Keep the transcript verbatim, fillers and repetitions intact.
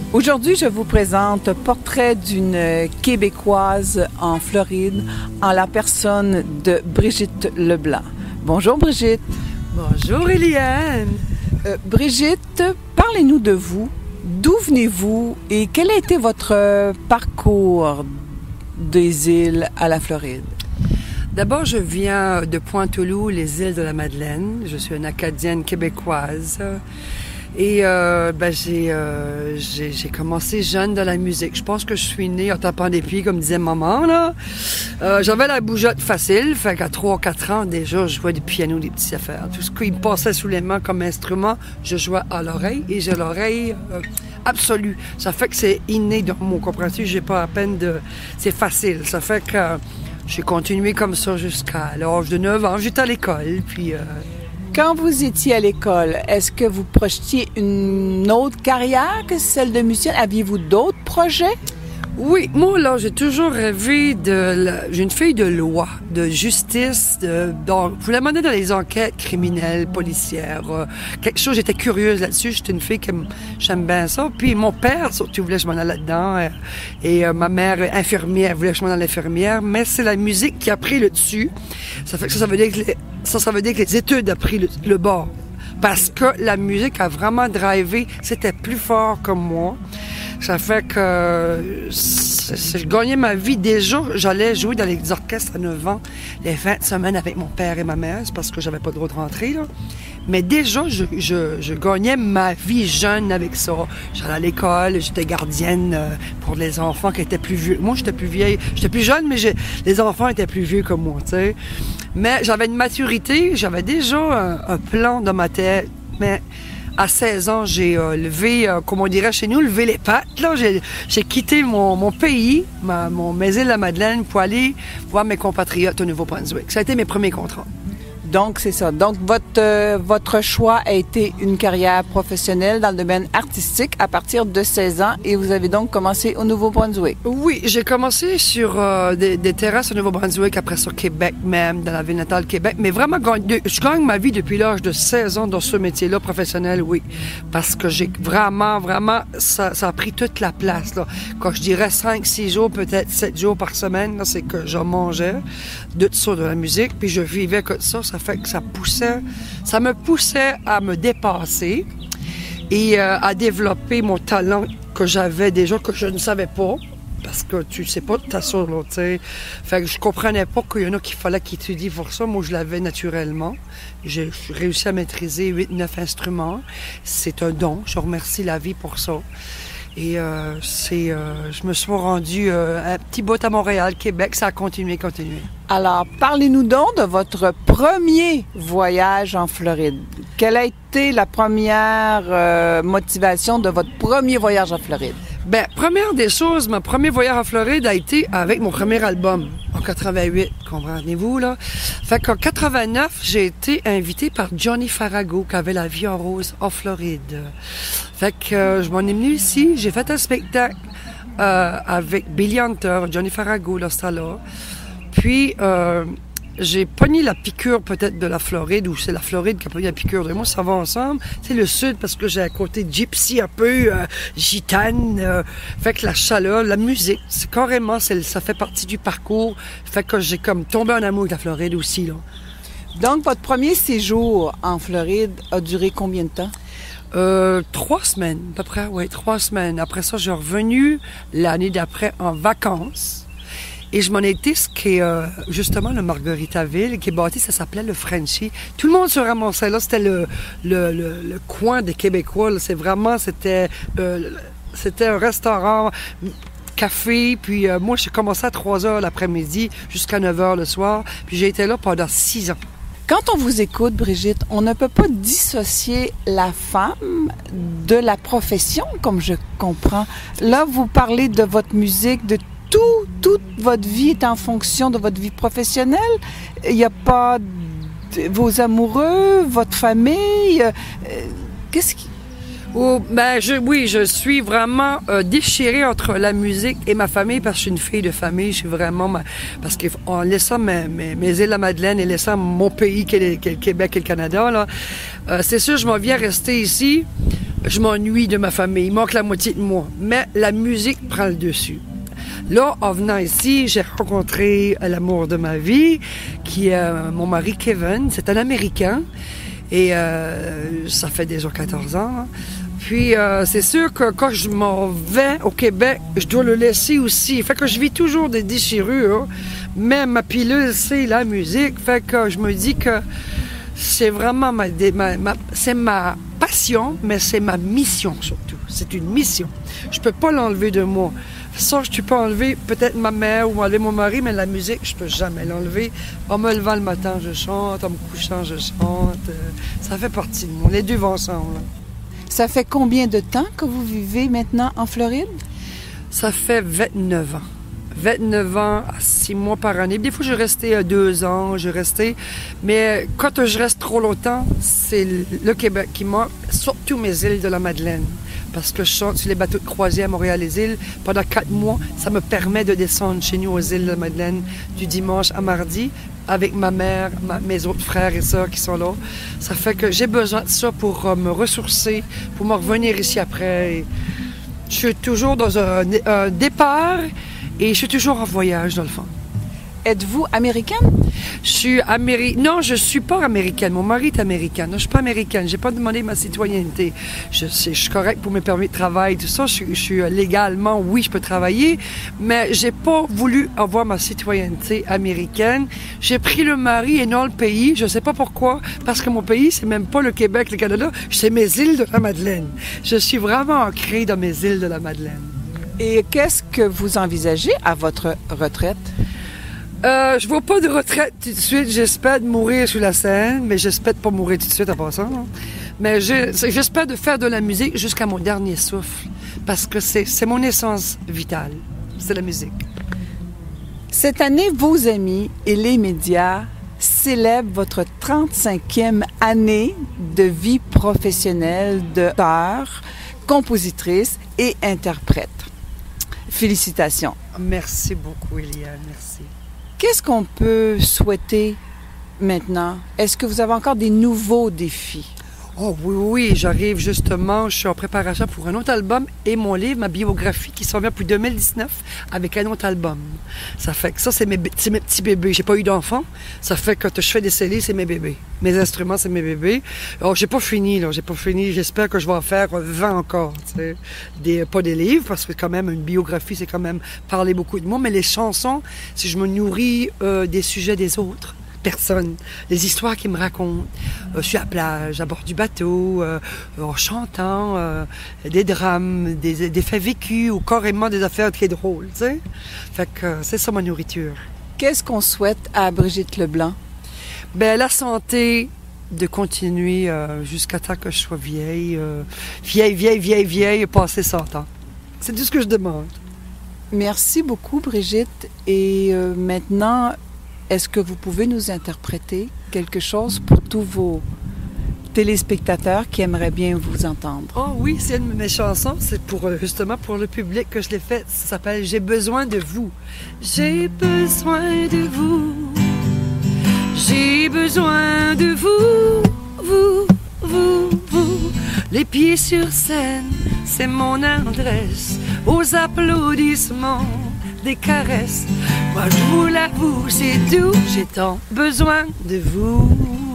Aujourd'hui, je vous présente Portrait d'une Québécoise en Floride en la personne de Brigitte Leblanc. Bonjour Brigitte. Bonjour Eliane. Euh, Brigitte, parlez-nous de vous. D'où venez-vous et quel a été votre parcours des îles à la Floride? D'abord, je viens de Pointe-aux-Loups, les îles de la Madeleine. Je suis une Acadienne québécoise. Et euh, ben, j'ai, euh, j'ai, j'ai commencé jeune dans la musique. Je pense que je suis née en tapant des pieds, comme disait maman, là. Euh, j'avais la bougeotte facile, fait qu'à trois ou quatre ans, déjà, je jouais du piano, des petites affaires. Tout ce qui me passait sous les mains comme instrument, je jouais à l'oreille, et j'ai l'oreille euh, absolue. Ça fait que c'est inné dans mon compréhension, j'ai pas à peine de... C'est facile. Ça fait que euh, j'ai continué comme ça jusqu'à l'âge de neuf ans. J'étais à l'école, puis... Euh, Quand vous étiez à l'école, est-ce que vous projetiez une autre carrière que celle de musicienne? Aviez-vous d'autres projets? Oui, moi, là, j'ai toujours rêvé de... La... J'ai une fille de loi, de justice, de... Donc, je voulais m'amener dans les enquêtes criminelles, policières, euh, quelque chose, j'étais curieuse là-dessus, j'étais une fille qui aime... j'aime bien ça. Puis mon père, surtout, voulait que je m'en aille là-dedans, euh, et euh, ma mère, infirmière, voulait que je m'en aille l'infirmière, mais c'est la musique qui a pris le dessus. Ça fait que ça, ça veut dire que les... ça, ça veut dire que les études ont pris le, le bord. Parce que la musique a vraiment drivé, c'était plus fort que moi. Ça fait que je gagnais ma vie. Déjà, j'allais jouer dans les orchestres à neuf ans, les fins de semaine avec mon père et ma mère, c'est parce que j'avais pas le droit de rentrer, là. Mais déjà, je, je, je gagnais ma vie jeune avec ça. J'allais à l'école, j'étais gardienne pour les enfants qui étaient plus vieux. Moi, j'étais plus vieille, j'étais plus jeune, mais j'ai, les enfants étaient plus vieux que moi, tu sais. Mais j'avais une maturité, j'avais déjà un, un plan dans ma tête, mais... À seize ans, j'ai euh, levé, euh, comme on dirait chez nous, levé les pattes. Là. J'ai, j'ai quitté mon, mon pays, ma, mon, mes îles de la Madeleine, pour aller voir mes compatriotes au Nouveau-Brunswick. Ça a été mes premiers contrats. Donc, c'est ça. Donc, votre, euh, votre choix a été une carrière professionnelle dans le domaine artistique à partir de seize ans et vous avez donc commencé au Nouveau-Brunswick. Oui, j'ai commencé sur euh, des, des terrasses au Nouveau-Brunswick, après sur Québec même, dans la ville natale Québec. Mais vraiment, je gagne ma vie depuis l'âge de seize ans dans ce métier-là professionnel, oui. Parce que j'ai vraiment, vraiment, ça, ça a pris toute la place, là. Quand je dirais cinq, six jours, peut-être sept jours par semaine, là, c'est que je mangeais de ça, de la musique, puis je vivais que ça, ça fait que ça poussait, ça me poussait à me dépasser et euh, à développer mon talent que j'avais déjà, que je ne savais pas, parce que tu sais pas de ta source, tu sais. Fait que je comprenais pas qu'il y en a qu'il fallait qu'ils étudient pour ça. Moi, je l'avais naturellement. J'ai réussi à maîtriser huit neuf instruments. C'est un don. Je remercie la vie pour ça. Et euh, c'est, euh, je me suis rendu euh, un petit bout à Montréal, Québec. Ça a continué, continué. Alors, parlez-nous donc de votre premier voyage en Floride. Quelle a été la première euh, motivation de votre premier voyage en Floride? Bien, première des choses, mon premier voyage en Floride a été avec mon premier album, en quatre-vingt-huit, comprenez-vous, là? Fait qu'en quatre-vingt-neuf, j'ai été invitée par Johnny Farago, qui avait La Vie en rose en Floride. Fait que euh, je m'en ai venue ici, j'ai fait un spectacle euh, avec Billy Hunter, Johnny Farago, là, ça là. Puis, euh, j'ai pogné la piqûre peut-être de la Floride, ou c'est la Floride qui a pogné la piqûre de moi, ça va ensemble. C'est le sud, parce que j'ai un côté gypsy un peu, euh, gitane, euh, fait que la chaleur, la musique, c'est carrément, c'est, ça fait partie du parcours, fait que j'ai comme tombé en amour avec la Floride aussi, là. Donc, votre premier séjour en Floride a duré combien de temps? Euh, trois semaines, à peu près, oui, trois semaines. Après ça, j'ai revenu l'année d'après en vacances. Et je m'en ai été, ce qui est euh, justement le Margaritaville, qui est bâti, ça s'appelait le Frenchie. Tout le monde se ramassait là, c'était le, le, le, le coin des Québécois. Là. C'est vraiment, c'était, euh, c'était un restaurant, café. Puis euh, moi, j'ai commencé à trois heures l'après-midi jusqu'à neuf heures le soir. Puis j'ai été là pendant six ans. Quand on vous écoute, Brigitte, on ne peut pas dissocier la femme de la profession, comme je comprends. Là, vous parlez de votre musique, de tout, toute votre vie est en fonction de votre vie professionnelle. Il n'y a pas de, vos amoureux, votre famille. Euh, qu'est-ce qui... Oh, ben, je, oui, je suis vraiment euh, déchirée entre la musique et ma famille parce que je suis une fille de famille. Je suis vraiment... Ma, parce qu'en laissant mes, mes, mes îles de la Madeleine et laissant mon pays qui est, qui est le Québec et le Canada, là, euh, c'est sûr, je m'en viens rester ici. je m'ennuie de ma famille, il manque la moitié de moi. Mais la musique prend le dessus. Là, en venant ici, j'ai rencontré l'amour de ma vie, qui est euh, mon mari Kevin. C'est un Américain. Et euh, ça fait déjà quatorze ans. Puis, euh, c'est sûr que quand je m'en vais au Québec, je dois le laisser aussi. Fait que je vis toujours des déchirures. Mais ma pilule, c'est la musique. Fait que je me dis que c'est vraiment ma, ma, ma, c'est ma passion, mais c'est ma mission surtout. C'est une mission. Je peux pas l'enlever de moi. Ça, je peux enlever peut-être ma mère ou enlever mon mari, mais la musique, je peux jamais l'enlever. En me levant le matin, je chante. En me couchant, je chante. Ça fait partie de moi. Les deux vont ensemble. Ça fait combien de temps que vous vivez maintenant en Floride? Ça fait vingt-neuf ans. vingt-neuf ans à six mois par année. Des fois, je restais à deux ans, je restais. Mais quand je reste trop longtemps, c'est le Québec qui manque, surtout mes îles de la Madeleine. Parce que je chante sur les bateaux de croisière à Montréal-les-Îles. Pendant quatre mois, ça me permet de descendre chez nous aux îles de la Madeleine du dimanche à mardi avec ma mère, ma, mes autres frères et sœurs qui sont là. Ça fait que j'ai besoin de ça pour euh, me ressourcer, pour me revenir ici après. Et je suis toujours dans un, un départ et je suis toujours en voyage, dans le fond. Êtes-vous américaine? Je suis américaine. Non, je suis pas américaine. Mon mari est américain. Non, je suis pas américaine. J'ai pas demandé ma citoyenneté. Je, je suis correcte pour mes permis de travail, tout ça. Je, je suis légalement, oui, je peux travailler, mais j'ai pas voulu avoir ma citoyenneté américaine. J'ai pris le mari et non le pays. Je sais pas pourquoi. Parce que mon pays, c'est même pas le Québec, le Canada. C'est mes îles de la Madeleine. Je suis vraiment ancrée dans mes îles de la Madeleine. Et qu'est-ce que vous envisagez à votre retraite? Euh, je vois pas de retraite tout de suite. J'espère de mourir sur la scène, mais j'espère de pas mourir tout de suite en passant. Non? Mais je, j'espère de faire de la musique jusqu'à mon dernier souffle, parce que c'est, c'est mon essence vitale. C'est la musique. Cette année, vos amis et les médias célèbrent votre trente-cinquième année de vie professionnelle d'auteur, compositrice et interprète. Félicitations. Merci beaucoup, Eliane. Merci. Qu'est-ce qu'on peut souhaiter maintenant? Est-ce que vous avez encore des nouveaux défis? Oh oui, oui, j'arrive justement, je suis en préparation pour un autre album et mon livre, ma biographie qui s'en vient pour deux mille dix-neuf avec un autre album. Ça fait que ça, c'est mes, c'est mes petits bébés. J'ai pas eu d'enfants. Ça fait que quand je fais des C D, c'est mes bébés. Mes instruments, c'est mes bébés. Alors, j'ai pas fini, là. J'ai pas fini. J'espère que je vais en faire vingt encore, tu sais. Des, pas des livres, parce que quand même, une biographie, c'est quand même parler beaucoup de moi. Mais les chansons, si je me nourris euh, des sujets des autres, personnes, les histoires qu'ils me racontent. Euh, je suis à la plage, à bord du bateau, euh, en chantant, euh, des drames, des, des faits vécus ou carrément des affaires très drôles, tu sais. Fait que euh, c'est ça ma nourriture. Qu'est-ce qu'on souhaite à Brigitte Leblanc? Ben la santé, de continuer euh, jusqu'à temps que je sois vieille, euh, vieille, vieille, vieille, vieille, passer cent ans. C'est tout ce que je demande. Merci beaucoup, Brigitte. Et euh, maintenant, est-ce que vous pouvez nous interpréter quelque chose pour tous vos téléspectateurs qui aimeraient bien vous entendre? Oh oui, c'est une de mes chansons. C'est pour justement pour le public que je l'ai faite. Ça s'appelle « J'ai besoin de vous ». J'ai besoin de vous. J'ai besoin de vous, vous, vous, vous. Les pieds sur scène, c'est mon adresse. Aux applaudissements, des caresses. Moi je vous l'avoue, c'est doux, j'ai tant besoin de vous.